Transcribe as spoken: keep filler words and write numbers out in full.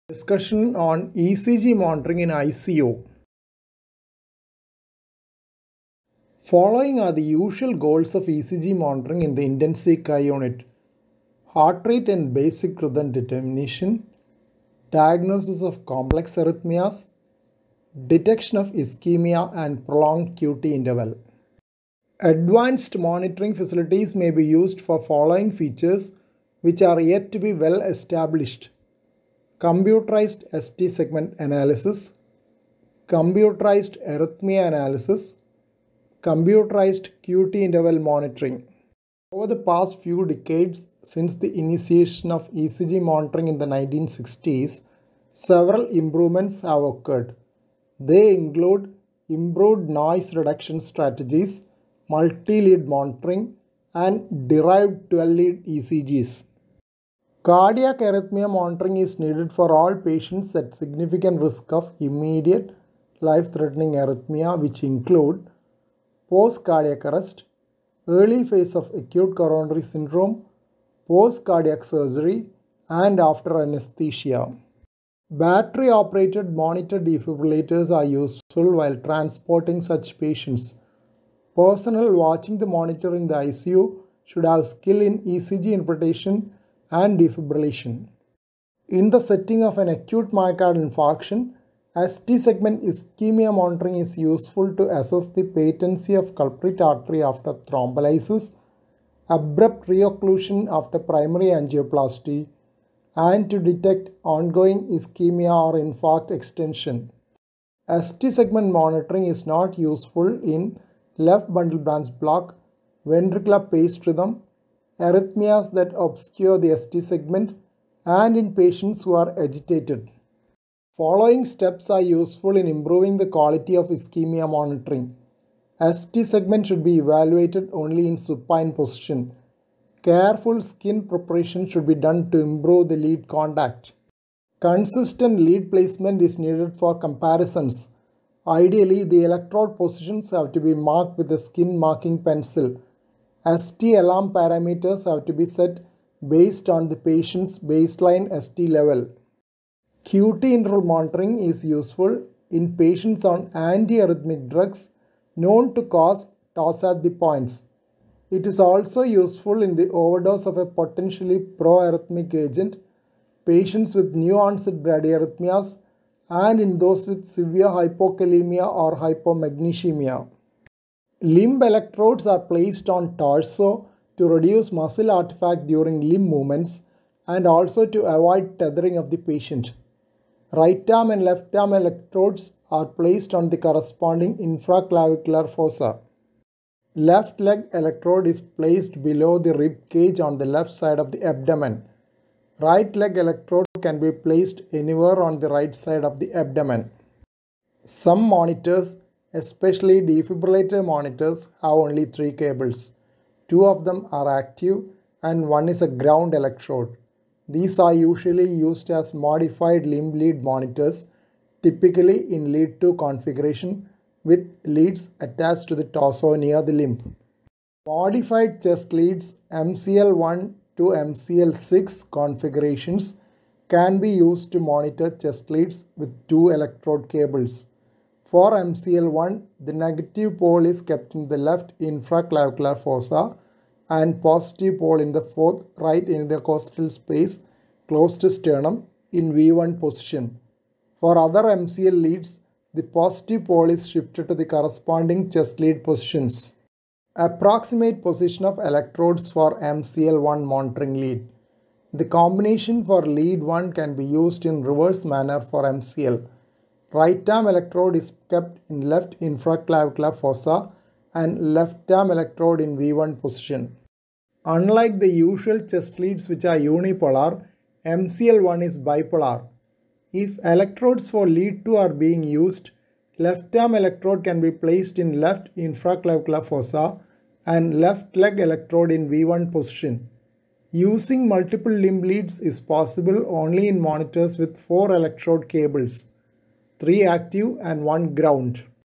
Discussion on E C G monitoring in I C U. Following are the usual goals of E C G monitoring in the intensive care unit: heart rate and basic rhythm determination, diagnosis of complex arrhythmias, detection of ischemia and prolonged Q T interval. Advanced monitoring facilities may be used for following features which are yet to be well established: computerized S T segment analysis, computerized arrhythmia analysis, computerized Q T interval monitoring. Over the past few decades, since the initiation of E C G monitoring in the nineteen sixties, several improvements have occurred. They include improved noise reduction strategies, multi-lead monitoring, and derived twelve-lead E C Gs. Cardiac arrhythmia monitoring is needed for all patients at significant risk of immediate life-threatening arrhythmia, which include post-cardiac arrest, early phase of acute coronary syndrome, post-cardiac surgery, and after anesthesia. Battery-operated monitor defibrillators are useful while transporting such patients. Personnel watching the monitor in the I C U should have skill in E C G interpretation and defibrillation. In the setting of an acute myocardial infarction, S T segment ischemia monitoring is useful to assess the patency of culprit artery after thrombolysis, abrupt reocclusion after primary angioplasty, and to detect ongoing ischemia or infarct extension. S T segment monitoring is not useful in left bundle branch block, ventricular paced rhythm, arrhythmias that obscure the S T segment, and in patients who are agitated. Following steps are useful in improving the quality of ischemia monitoring. S T segment should be evaluated only in supine position. Careful skin preparation should be done to improve the lead contact. Consistent lead placement is needed for comparisons. Ideally, the electrode positions have to be marked with a skin marking pencil. S T alarm parameters have to be set based on the patient's baseline S T level. Q T interval monitoring is useful in patients on antiarrhythmic drugs known to cause toss at the points. It is also useful in the overdose of a potentially pro-arrhythmic agent, patients with new onset bradyarrhythmias, and in those with severe hypokalemia or hypomagnesemia. Limb electrodes are placed on torso to reduce muscle artifact during limb movements and also to avoid tethering of the patient. Right arm and left arm electrodes are placed on the corresponding infraclavicular fossa. Left leg electrode is placed below the rib cage on the left side of the abdomen. Right leg electrode can be placed anywhere on the right side of the abdomen. Some monitors, especially defibrillator monitors, have only three cables. Two of them are active and one is a ground electrode. These are usually used as modified limb lead monitors, typically in lead two configuration with leads attached to the torso near the limb. Modified chest leads M C L one to M C L six configurations can be used to monitor chest leads with two electrode cables. For M C L one, the negative pole is kept in the left infraclavicular fossa and positive pole in the fourth right intercostal space close to sternum in V one position. For other M C L leads, the positive pole is shifted to the corresponding chest lead positions. Approximate position of electrodes for M C L one monitoring lead. The combination for lead one can be used in reverse manner for M C L. Right arm electrode is kept in left infraclavicular fossa and left arm electrode in V one position. Unlike the usual chest leads which are unipolar, M C L one is bipolar. If electrodes for lead two are being used, left arm electrode can be placed in left infraclavicular fossa and left leg electrode in V one position. Using multiple limb leads is possible only in monitors with four electrode cables, three active and one ground.